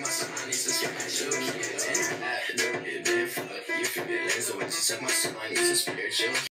my son, he's a spiritual kid. And I have no give a fuck. You feel it, so when she suck my son, he's a spiritual